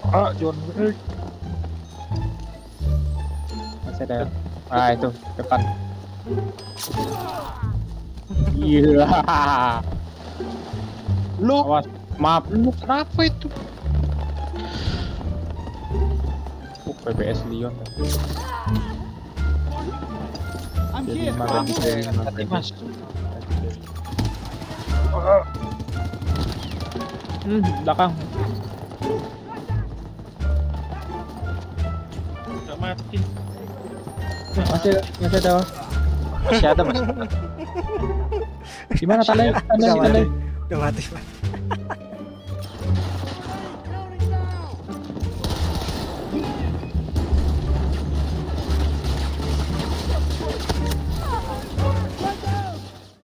John Wick. Masih ada. Ah itu depan. Gila. Lu, Awas. Maaf. lu kenapa itu? PBS Leon. Jadi malah Hati, bisa Mas. belakang. Gak mati. Masih ada. Masih ada, Mas. Gimana tandanya? Udah Tandanya. mati, Pak.